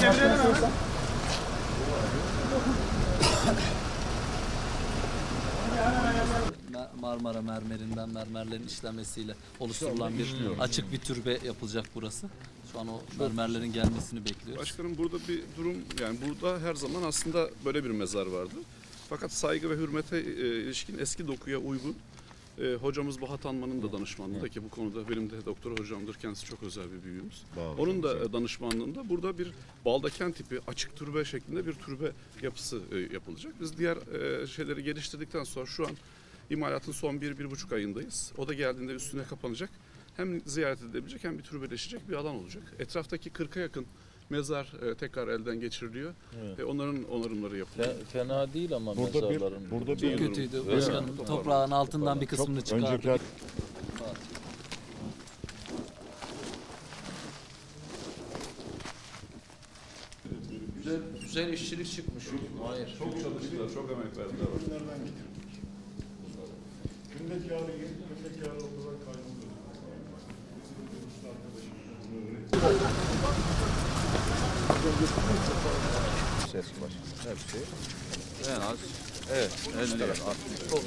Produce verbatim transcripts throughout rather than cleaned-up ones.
Marmara mermerinden mermerlerin işlenmesiyle oluşturulan bir açık bir türbe yapılacak burası. Şu an o mermerlerin gelmesini bekliyoruz. Başkanım burada bir durum, yani burada her zaman aslında böyle bir mezar vardı. Fakat saygı ve hürmete e, ilişkin eski dokuya uygun e, hocamız Bahat Anman'ın da danışmanlığında ki bu konuda benim de doktor hocamdır, kendisi çok özel bir büyüğümüz. Onun da e, danışmanlığında burada bir baldaken tipi açık türbe şeklinde bir türbe yapısı e, yapılacak. Biz diğer e, şeyleri geliştirdikten sonra şu an imalatın son bir, bir buçuk ayındayız. O da geldiğinde üstüne kapanacak. Hem ziyaret edilebilecek hem bir türbeleşecek bir alan olacak. Etraftaki kırka yakın mezar e, tekrar elden geçiriliyor. Evet. E, onların onarımları yapılıyor. Fena değil ama burada mezarların. Bir, burada Çok bir kötüydü başkanım. Evet. Toprağın altından bir kısmını çıkardık. Öncekiler... Güzel, güzel işçilik çıkmış. Hayır. Çok çalıştılar, çok emek verdiler. Nereden getirdik? Gündeki yağlı yeni, gündeki yağlı olarak kaynılıyor. Ses baş. Hepsi. En az. Evet. elli. altmış.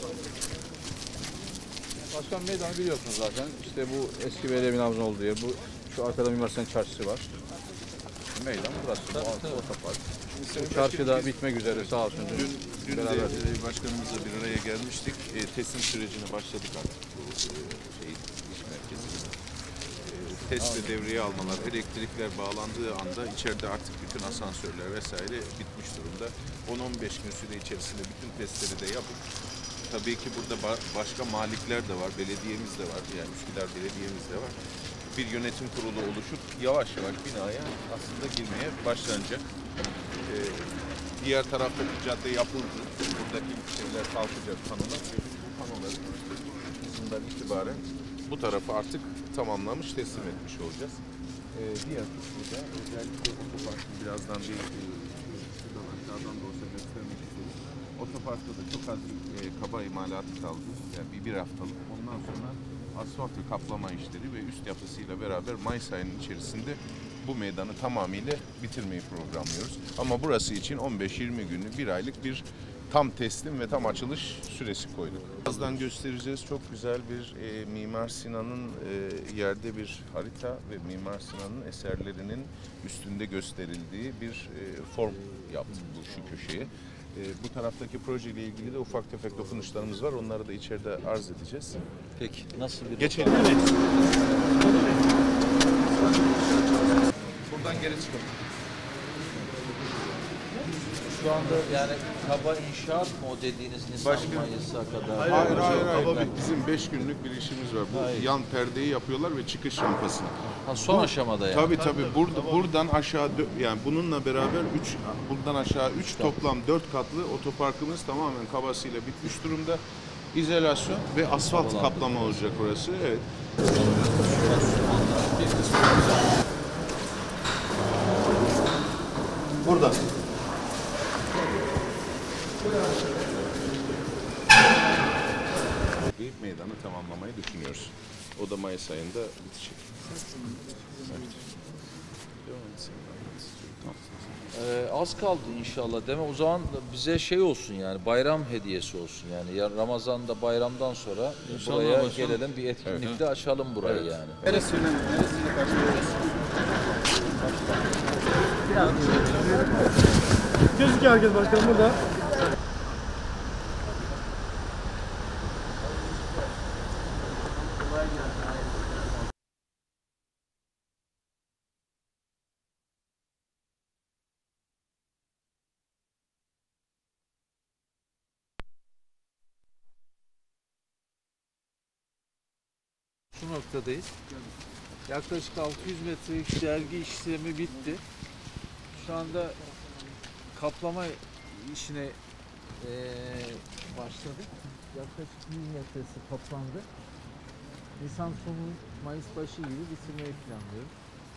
Başkan meydanı biliyorsunuz zaten. İşte bu eski belediye binamızın olduğu yer. Bu şu arkada Mimar Sinan Çarşısı var. Meydan burası. Bu altı otopark. Bu çarşı da bitmek üzere sağ olsun. Dün, dün de e, başkanımızla bir araya gelmiştik. E, teslim sürecine başladık artık bu e, şey, iş merkezinde. E, test ve devreye almalar, elektrikler bağlandığı anda içeride artık bütün asansörler vesaire bitmiş durumda. on on beş gün süre içerisinde bütün testleri de yapıp tabii ki burada ba başka malikler de var, belediyemiz de var, yani Üsküdar Belediye'miz de var. Bir yönetim kurulu oluşup yavaş yavaş binaya aslında girmeye başlanacak. Ee, diğer taraftaki cadde yapıldı. Buradaki şeyler kalkacak, panolar. Ve bu panoları kısımdan itibaren bu tarafı artık tamamlamış, teslim etmiş olacağız. Ee, diğer kısmı da özellikle otoparkın birazdan bir aşağıdan da olsa göstermek istedim. Otoparkta da çok az bir e, kaba imalatı kaldı. Yani bir, bir haftalık. Ondan sonra asfalt ve kaplama işleri ve üst yapısıyla beraber Mayıs ayının içerisinde bu meydanı tamamıyla bitirmeyi programlıyoruz. Ama burası için on beş yirmi günlük bir aylık bir tam teslim ve tam açılış süresi koyduk. Birazdan göstereceğiz. Çok güzel bir e, Mimar Sinan'ın e, yerde bir harita ve Mimar Sinan'ın eserlerinin üstünde gösterildiği bir e, form yaptık bu şu köşeye. E, bu taraftaki projeyle ilgili de ufak tefek dokunuşlarımız var. Onları da içeride arz edeceğiz. Peki nasıl bir Geçelim. Buradan geri çıkalım. Şu anda yani kaba inşaat mı o dediğiniz Nisan Başka- Mayıs'a kadar? Hayır, hayır, hayır. hayır. hayır. Bizim beş günlük bir işimiz var. Bu Hayır. yan perdeyi yapıyorlar ve çıkış rampasını. Ha, son Bu, aşamada yani. Tabii tabii. Burada buradan aşağı dö- yani bununla beraber üç buradan aşağı üç toplam dört katlı otoparkımız tamamen kabasıyla bitmiş durumda. İzolasyon ve asfalt kaplama olacak orası. Evet. Burada. Bir meydanı tamamlamayı düşünüyoruz. O da Mayıs ayında bitecek. Ee, az kaldı inşallah değil mi? O zaman bize şey olsun yani bayram hediyesi olsun yani. Ya Ramazan'da bayramdan sonra İnşallah buraya başkanım. gelelim bir etkinlikte açalım burayı evet. yani. Neresiyle, neresiyle başlıyoruz? Gözüküyor herkes başkanım burada. Şu noktadayız. Yaklaşık altı yüz metrelik dergi işlemi bitti. Şu anda kaplama işine ee, başladık. Yaklaşık yüz metresi kaplandı. Nisan sonu, Mayıs başı gibi bitirmeyi planlıyoruz.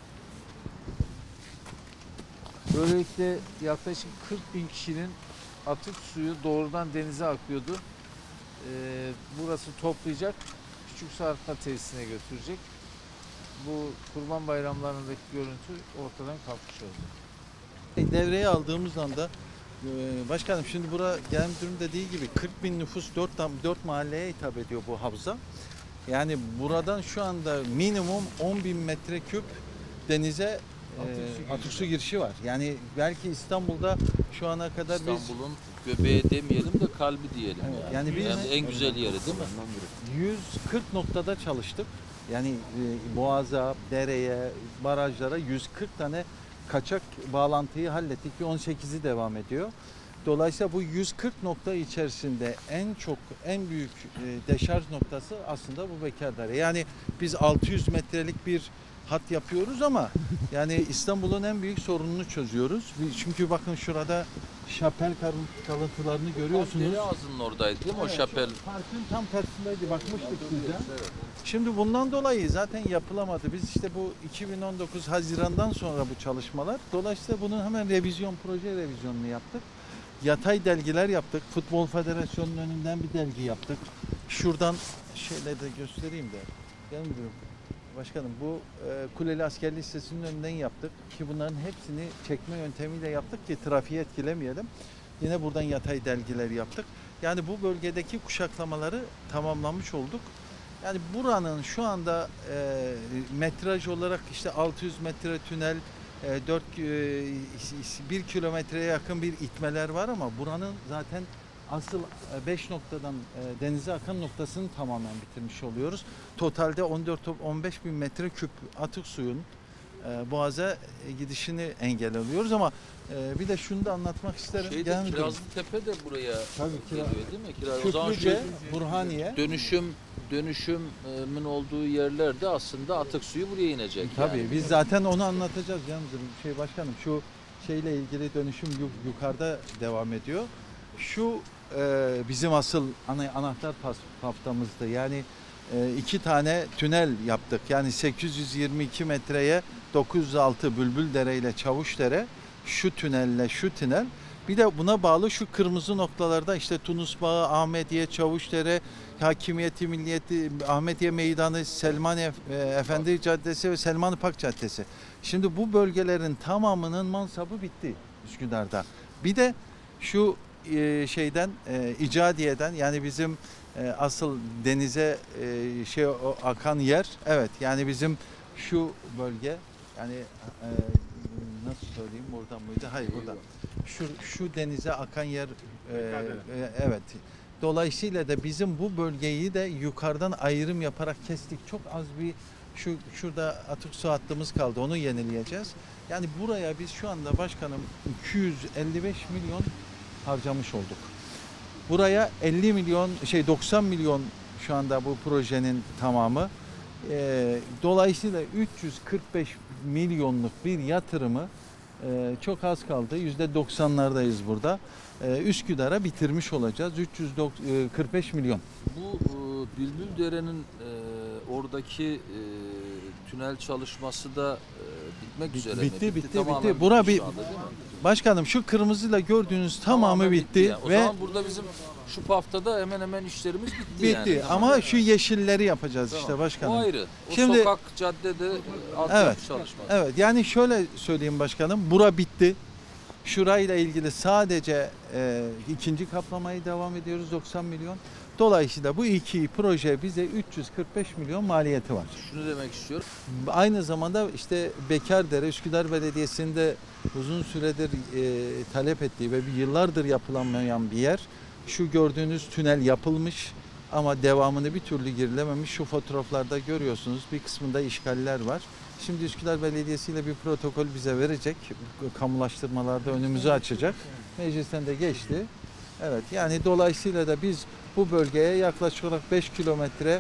Böylelikle yaklaşık kırk bin kişinin atık suyu doğrudan denize akıyordu. Ee, burası toplayacak, küçük su arıtma tesisine götürecek. Bu Kurban Bayramlarındaki görüntü ortadan kalkmış oldu. devreye aldığımız anda e, başkanım şimdi bura genel müdürüm dediği gibi kırk bin nüfus dört mahalleye hitap ediyor bu havza. Yani buradan şu anda minimum on bin metreküp denize e, atık su girişi var. Yani belki İstanbul'da şu ana kadar biz İstanbul'un göbeği demeyelim de kalbi diyelim. Evet, yani. yani biz- Yani en güzel yeri değil mi? yüz kırk noktada çalıştık. Yani e, boğaza, dereye, barajlara yüz kırk tane kaçak bağlantıyı hallettik. Bir on sekizi devam ediyor. Dolayısıyla bu yüz kırk nokta içerisinde en çok, en büyük e, deşarj noktası aslında bu Bekardere. Yani biz altı yüz metrelik bir hat yapıyoruz ama yani İstanbul'un en büyük sorununu çözüyoruz. Çünkü bakın şurada şapel kalıntılarını görüyorsunuz. Deri ağzının oradaydı değil mi o şapel? Parkın tam karşısındaydı. Bakmıştık size. Şimdi bundan dolayı zaten yapılamadı. Biz işte bu iki bin on dokuz Haziran'dan sonra bu çalışmalar. Dolayısıyla bunun hemen revizyon, proje revizyonunu yaptık. Yatay delgiler yaptık. Futbol Federasyonu'nun önünden bir delgi yaptık. Şuradan şöyle de göstereyim de. Gelmiyorum. Başkanım bu e, Kuleli Asker Lisesi'nin önünden yaptık ki bunların hepsini çekme yöntemiyle yaptık ki trafiği etkilemeyelim. Yine buradan yatay delgiler yaptık. Yani bu bölgedeki kuşaklamaları tamamlamış olduk. Yani buranın şu anda e, metraj olarak işte altı yüz metre tünel, e, dört bir kilometreye yakın bir itmeler var ama buranın zaten asıl beş noktadan e, denize akan noktasını tamamen bitirmiş oluyoruz. Totalde on dört on beş bin metreküp atık suyun e, boğaza gidişini engelliyoruz ama e, bir de şunu da anlatmak isterim. Şeyde Genel müdürüm, Kirazlıtepe de buraya Tabii, geliyor değil mi? Kiraz, o zaman şu Küplüce, Burhaniye. dönüşüm dönüşümün olduğu yerlerde aslında atık suyu buraya inecek. Tabii yani. biz zaten onu anlatacağız canım. Şey başkanım şu şeyle ilgili dönüşüm yu- yukarıda devam ediyor. Şu e, bizim asıl ana, anahtar pas, haftamızdı. Yani e, iki tane tünel yaptık. Yani sekiz yüz yirmi iki metreye dokuz yüz altı Bülbüldere ile Çavuşdere, şu tünelle şu tünel. Bir de buna bağlı şu kırmızı noktalarda işte Tunus Bağı, Ahmediye, Çavuşdere, Hakimiyeti Milliyeti, Ahmediye Meydanı, Selman Ef- Efendi Caddesi ve Selman Pak Caddesi. Şimdi bu bölgelerin tamamının mansabı bitti Üsküdar'da. Bir de şu e, şeyden e, İcadiye'den yani bizim e, asıl denize e, şey o, akan yer, evet yani bizim şu bölge yani e, nasıl söyleyeyim buradan mıydı? Hayır buradan. Şu şu denize akan yer e, e, evet. Dolayısıyla da bizim bu bölgeyi de yukarıdan ayrım yaparak kestik. Çok az bir şu şurada atık su hattımız kaldı. Onu yenileyeceğiz. Yani buraya biz şu anda başkanım iki yüz elli beş milyon harcamış olduk. Buraya elli milyon şey doksan milyon şu anda bu projenin tamamı. E, dolayısıyla üç yüz kırk beş milyonluk bir yatırımı e, çok az kaldı. yüzde doksanlardayız burada. E, Üsküdar'a bitirmiş olacağız. üç yüz kırk beş milyon. Bu e, Bülbüldere'nin e, oradaki e, tünel çalışması da e, bitmek üzere bitti, mi? bitti, tamamen bitti. Bura bitmiş bir- şu anda, değil mi? Başkanım şu kırmızıyla gördüğünüz tamamı Tamamen bitti, yani. O ve zaman burada bizim şu paftada hemen hemen işlerimiz bitti, bitti. yani. Ama şu yeşilleri yapacağız Tamam. işte O başkanım. ayrı. O Şimdi- sokak, caddede altyapı Evet. çalışması. Evet yani şöyle söyleyeyim başkanım. Bura bitti. Şurayla ilgili sadece e, ikinci kaplamayı devam ediyoruz doksan milyon. Dolayısıyla bu iki proje bize üç yüz kırk beş milyon maliyeti var. Şunu demek istiyorum. Aynı zamanda işte Bekardere, Üsküdar Belediyesi'nin de uzun süredir e, talep ettiği ve bir yıllardır yapılamayan bir yer. Şu gördüğünüz tünel yapılmış ama devamını bir türlü girilememiş. Şu fotoğraflarda görüyorsunuz bir kısmında işgaller var. Şimdi Üsküdar Belediyesi ile bir protokol bize verecek. Kamulaştırmalarda önümüzü açacak. Meclisten de geçti. Evet yani dolayısıyla da biz bu bölgeye yaklaşık olarak beş kilometre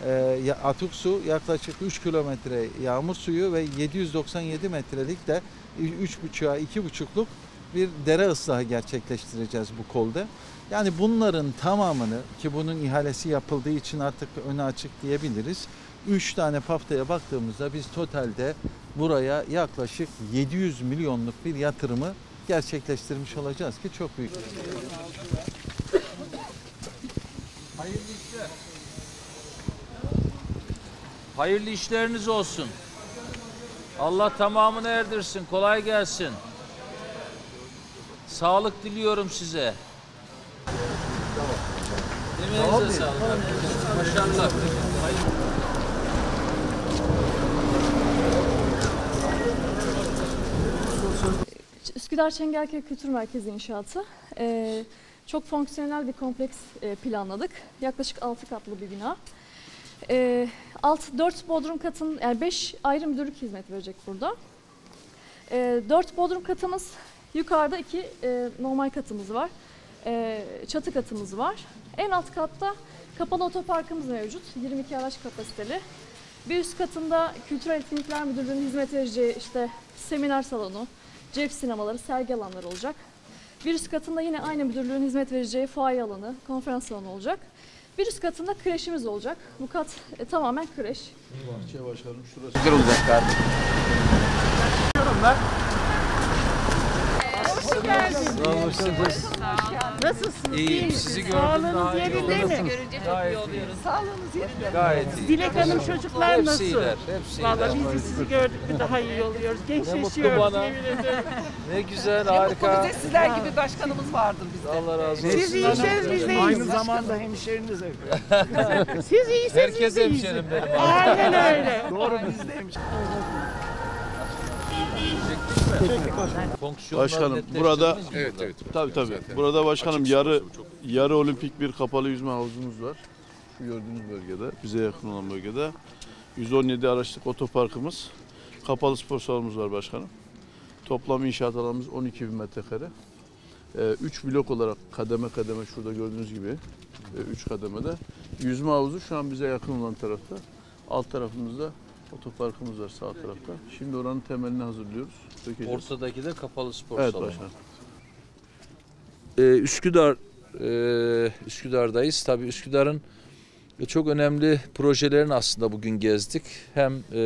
e, atık su, yaklaşık üç kilometre yağmur suyu ve yedi yüz doksan yedi metrelik de üç buçuğa iki buçukluk bir dere ıslahı gerçekleştireceğiz bu kolda. Yani bunların tamamını ki bunun ihalesi yapıldığı için artık öne açık diyebiliriz. üç tane paftaya baktığımızda biz totalde buraya yaklaşık yedi yüz milyonluk bir yatırımı gerçekleştirmiş olacağız ki çok büyük. Hayırlı işler. Hayırlı işleriniz olsun. Allah tamamını erdirsin. Kolay gelsin. Sağlık diliyorum size. Emeğinize sağlık. Başarılar. Üsküdar Çengelköy Kültür Merkezi inşaatı. Ee, çok fonksiyonel bir kompleks e, planladık. Yaklaşık altı katlı bir bina. Ee, alt dört bodrum katın, yani beş ayrı müdürlük hizmet verecek burada. Ee, dört bodrum katımız, yukarıda iki e, normal katımız var. E, çatı katımız var. En alt katta kapalı otoparkımız mevcut. yirmi iki araç kapasiteli. Bir üst katında Kültürel Etkinlikler Müdürlüğü'nün hizmet vereceği işte seminer salonu, cep sinemaları, sergi alanları olacak. Bir üst katında yine aynı müdürlüğün hizmet vereceği fuaye alanı, konferans salonu olacak. Bir üst katında kreşimiz olacak. Bu kat e, tamamen kreş. Bahçe başkanım şurası. Güzel olacak kardeşim. Hoş geldiniz. Nasılsınız? İyiyim. Sizi gördüm. Sağlığınız yerinde mi? Görünce çok iyi oluyoruz. Sağlığınız yerinde mi? Gayet iyi. Dilek Hanım, çocuklar nasıl? Hepsiler. Hepsiler. Vallahi biz de sizi gördük mü daha iyi oluyoruz. Ne mutlu Gençleşiyoruz. bana. yemin ederim. Ne güzel, harika. Bize sizler gibi başkanımız vardır bizde. Allah razı olsun. Siz iyiseniz biz de iyiyiz. Aynı zamanda hemşeriniz efendim. Siz iyiseniz Herkes biz de iyiyiz. hemşerim benim. Aynen öyle. Doğru biz de hemşeriniz. Fonksiyonları Başkanım, netleştirdiniz burada- mi Evet burada? evet. Tabii tabii. Zaten. Burada başkanım Açık yarı sporsu çok- yarı olimpik bir kapalı yüzme havuzumuz var. Şu gördüğünüz bölgede, bize yakın olan bölgede. yüz on yedi araçlık otoparkımız, kapalı spor salonumuz var başkanım. Toplam inşaat alanımız on iki bin metrekare. üç blok olarak kademe kademe şurada gördüğünüz gibi üç kademede. Yüzme havuzu şu an bize yakın olan tarafta. Alt tarafımızda otoparkımız var sağ tarafta. Şimdi oranın temelini hazırlıyoruz. Dökeceğiz. Ortadaki de kapalı spor Evet salonu. başkanım. Ee, Üsküdar, e, Üsküdar'dayız. Tabii Üsküdar'ın çok önemli projelerini aslında bugün gezdik. Hem e,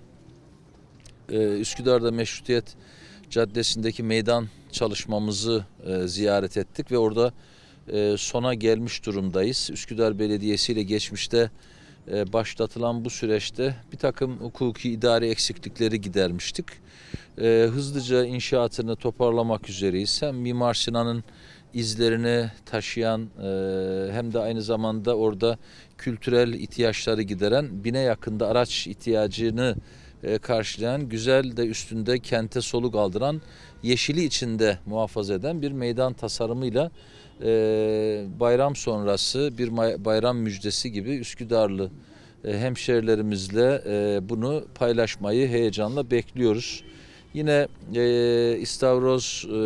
e, Üsküdar'da Meşrutiyet Caddesi'ndeki meydan çalışmamızı e, ziyaret ettik ve orada e, sona gelmiş durumdayız. Üsküdar Belediyesi ile geçmişte e, başlatılan bu süreçte bir takım hukuki idari eksiklikleri gidermiştik. E, hızlıca inşaatını toparlamak üzereyiz. Hem Mimar Sinan'ın izlerini taşıyan e, hem de aynı zamanda orada kültürel ihtiyaçları gideren bine yakında araç ihtiyacını e, karşılayan, güzel de üstünde kente soluk aldıran, yeşili içinde muhafaza eden bir meydan tasarımıyla e, bayram sonrası bir bayram müjdesi gibi Üsküdarlı e, hemşerilerimizle e, bunu paylaşmayı heyecanla bekliyoruz. Yine e, İstavroz e,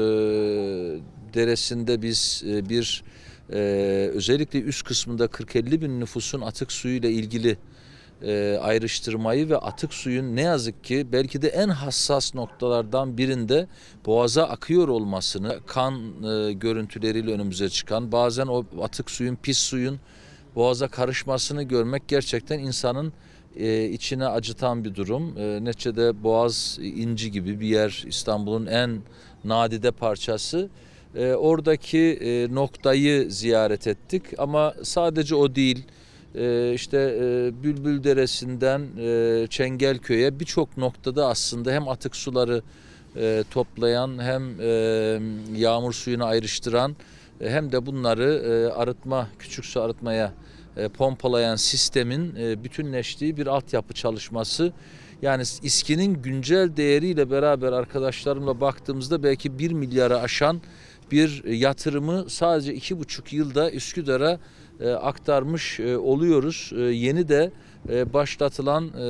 Deresi'nde biz e, bir e, özellikle üst kısmında kırk elli bin nüfusun atık suyu ile ilgili e, ayrıştırmayı ve atık suyun ne yazık ki belki de en hassas noktalardan birinde boğaza akıyor olmasını, kan e, görüntüleriyle önümüze çıkan, bazen o atık suyun, pis suyun boğaza karışmasını görmek gerçekten insanın e, içine acıtan bir durum. E, neticede Boğaz İnci gibi bir yer, İstanbul'un en nadide parçası. E, oradaki e, noktayı ziyaret ettik ama sadece o değil. E, işte e, Bülbül Deresi'nden e, Çengelköy'e birçok noktada aslında hem atık suları e, toplayan hem e, yağmur suyunu ayrıştıran e, hem de bunları e, arıtma, küçük su arıtmaya e, pompalayan sistemin e, bütünleştiği bir altyapı çalışması. Yani İSKİ'nin güncel değeriyle beraber arkadaşlarımla baktığımızda belki bir milyara aşan bir yatırımı sadece iki buçuk yılda Üsküdar'a e, aktarmış e, oluyoruz. E, yeni de e, başlatılan e,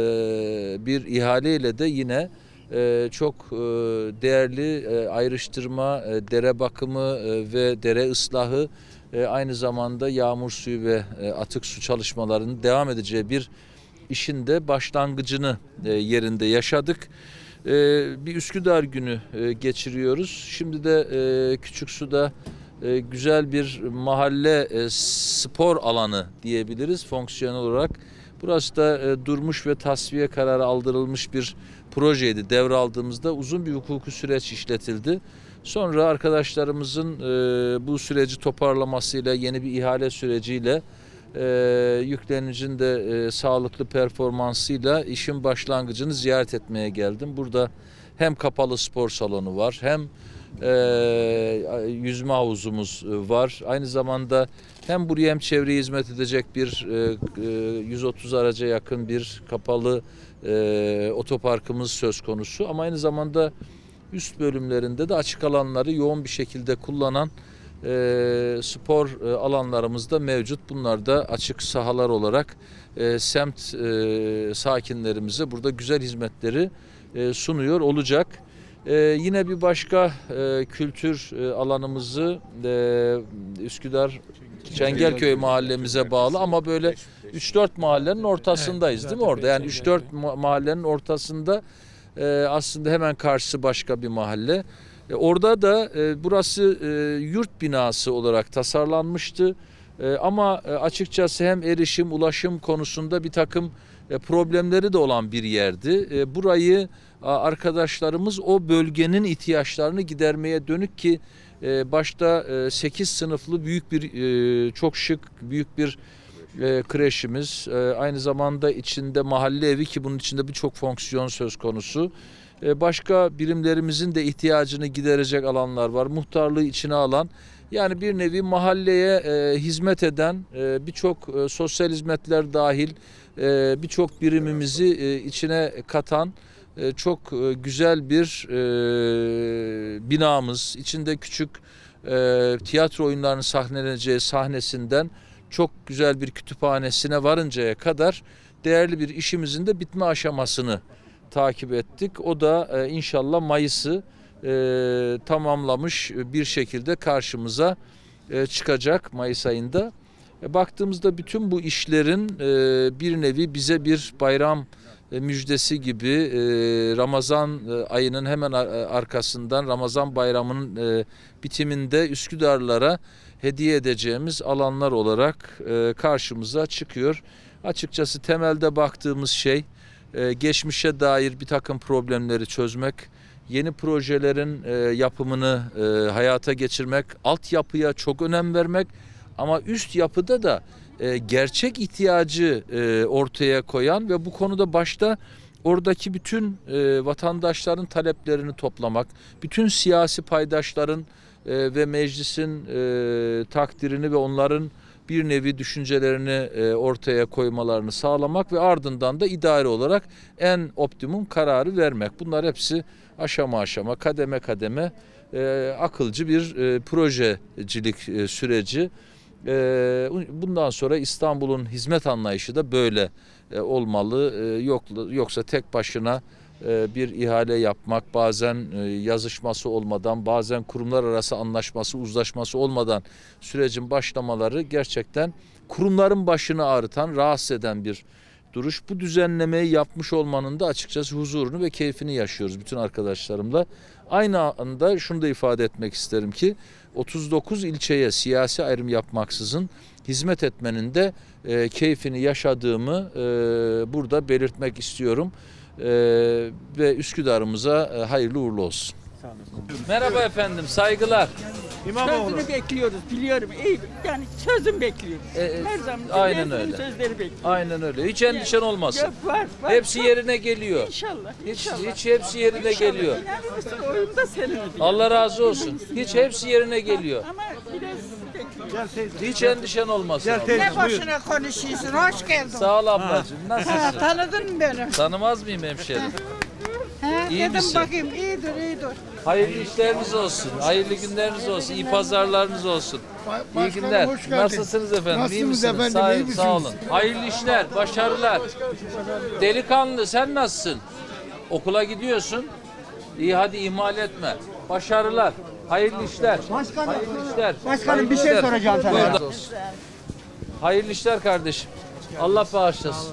bir ihaleyle de yine e, çok e, değerli e, ayrıştırma, e, dere bakımı e, ve dere ıslahı, e, aynı zamanda yağmur suyu ve e, atık su çalışmalarının devam edeceği bir işin de başlangıcını e, yerinde yaşadık. E, bir Üsküdar günü e, geçiriyoruz. Şimdi de e, Küçüksu'da e, güzel bir mahalle e, spor alanı diyebiliriz fonksiyonel olarak. Burası da e, durmuş ve tasfiye kararı aldırılmış bir projeydi. Devraldığımızda uzun bir hukuki süreç işletildi. Sonra arkadaşlarımızın e, bu süreci toparlamasıyla, yeni bir ihale süreciyle, e, yüklenicinin de e, sağlıklı performansıyla işin başlangıcını ziyaret etmeye geldim. Burada hem kapalı spor salonu var, hem e, yüzme havuzumuz var. Aynı zamanda hem buraya hem çevreye hizmet edecek bir e, yüz otuz araca yakın bir kapalı e, otoparkımız söz konusu. Ama aynı zamanda üst bölümlerinde de açık alanları yoğun bir şekilde kullanan e, spor e, alanlarımız da mevcut. Bunlar da açık sahalar olarak e, semt e, sakinlerimize burada güzel hizmetleri e, sunuyor olacak. E, yine bir başka e, kültür e, alanımızı e, Üsküdar Çengelköy mahallemize bağlı ama böyle üç dört mahallenin ortasındayız değil mi orada? Yani üç dört mahallenin ortasında e, aslında hemen karşısı başka bir mahalle. E, orada da e, burası e, yurt binası olarak tasarlanmıştı. E, ama e, açıkçası hem erişim, ulaşım konusunda bir takım e, problemleri de olan bir yerdi. E, burayı a, arkadaşlarımız o bölgenin ihtiyaçlarını gidermeye dönük ki e, başta e, sekiz sınıflı büyük bir e, çok şık büyük bir e, kreşimiz, e, aynı zamanda içinde mahalle evi ki bunun içinde birçok fonksiyon söz konusu. E, başka birimlerimizin de ihtiyacını giderecek alanlar var. Muhtarlığı içine alan, yani bir nevi mahalleye e, hizmet eden e, birçok e, sosyal hizmetler dahil e, birçok birimimizi e, içine katan e, çok e, güzel bir e, binamız. İçinde küçük e, tiyatro oyunlarının sahneleneceği sahnesinden çok güzel bir kütüphanesine varıncaya kadar değerli bir işimizin de bitme aşamasını takip ettik. O da e, inşallah Mayıs'ı e, tamamlamış bir şekilde karşımıza e, çıkacak Mayıs ayında. E, baktığımızda bütün bu işlerin e, bir nevi bize bir bayram e, müjdesi gibi e, Ramazan e, ayının hemen arkasından Ramazan bayramının e, bitiminde Üsküdarlılara hediye edeceğimiz alanlar olarak e, karşımıza çıkıyor. Açıkçası temelde baktığımız şey e, geçmişe dair bir takım problemleri çözmek, yeni projelerin e, yapımını e, hayata geçirmek, altyapıya çok önem vermek ama üst yapıda da e, gerçek ihtiyacı e, ortaya koyan ve bu konuda başta oradaki bütün e, vatandaşların taleplerini toplamak, bütün siyasi paydaşların e, ve meclisin e, takdirini ve onların bir nevi düşüncelerini e, ortaya koymalarını sağlamak ve ardından da idari olarak en optimum kararı vermek. Bunlar hepsi aşama aşama, kademe kademe e, akılcı bir e, projecilik e, süreci. E, bundan sonra İstanbul'un hizmet anlayışı da böyle e, olmalı. E, yok, yoksa tek başına e, bir ihale yapmak, bazen e, yazışması olmadan, bazen kurumlar arası anlaşması, uzlaşması olmadan sürecin başlamaları gerçekten kurumların başını ağrıtan, rahatsız eden bir duruş. Bu düzenlemeyi yapmış olmanın da açıkçası huzurunu ve keyfini yaşıyoruz bütün arkadaşlarımla. Aynı anda şunu da ifade etmek isterim ki otuz dokuz ilçeye siyasi ayrım yapmaksızın hizmet etmenin de e, keyfini yaşadığımı e, burada belirtmek istiyorum. E, ve Üsküdar'ımıza e, hayırlı uğurlu olsun. Merhaba efendim, saygılar. Sözünü bekliyoruz, biliyorum. İyi, yani sözüm bekliyoruz. E, Her zaman aynen her öyle. sözleri bekliyoruz. Aynen öyle. Hiç endişen olmasın. Yok, var, var, Hepsi var. yerine geliyor. İnşallah, Hiç, inşallah. hiç hepsi yerine geliyor. İnanır mısın, oyun da senin. Allah razı olsun. Hiç hepsi yerine geliyor. Ama biraz bekliyoruz. Hiç endişen olmasın. Ne boşuna konuşuyorsun, hoş geldin. Sağ ol ablacığım. Ha, Nasılsın? tanıdın mı beni? Tanımaz mıyım hemşerim? Ha, İyi dedim misin? bakayım, iyidir, iyidir. Hayırlı işleriniz olsun. Hayırlı günleriniz olsun. İyi pazarlarınız olsun. İyi günler. Nasılsınız efendim? İyi misiniz? efendim, Sağ, iyi misiniz? sağ olun. Hayırlı işler, başarılar. Delikanlı sen nasılsın? Okula gidiyorsun. İyi hadi ihmal etme. Başarılar. Hayırlı işler. Başkanım, Hayırlı işler. başkanım Hayırlı bir şey işler. soracağım sana. Buyur. Hayırlı işler kardeşim. Allah bağışlasın.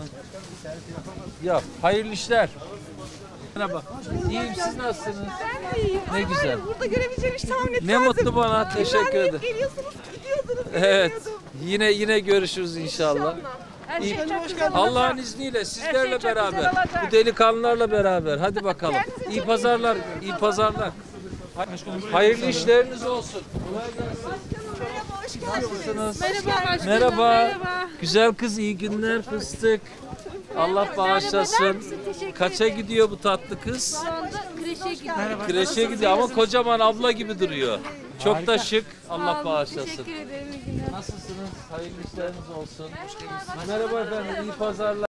Ya hayırlı işler. Merhaba. İyiyim, siz nasılsınız? Ben de iyiyim. Ne Ay, var güzel. ya, burada görebileceğim hiç tahmin etmezdim. Ne mutlu bana. Teşekkür Ben ederim. hep geliyorsunuz, gidiyordunuz. Evet. geliyordum. Yine yine görüşürüz inşallah. Her İyi- şey çok güzel Allah'ın olacak. izniyle Her şey sizlerle çok güzel beraber. olacak. Bu delikanlılarla beraber. Hadi bakalım. Kendinize İyi çok iyi pazarlar, bakın. iyi pazarlar. Hayırlı işleriniz olsun. Kolay gelsin. Merhaba, hoş geldiniz. Nasılsınız? Merhaba başkanım. Merhaba. Merhaba. Güzel kız, iyi günler fıstık. Allah bağışlasın. Merhaba, teşekkür Kaça ederim. gidiyor bu tatlı kız? Şu anda kreşe Kreşe gidiyor. Kreşe gidiyor ama kocaman abla gibi duruyor. Çok da şık. Allah bağışlasın. Teşekkür ederim. İyi günler. Nasılsınız? Hayırlı işleriniz olsun. Merhaba efendim. İyi pazarlar.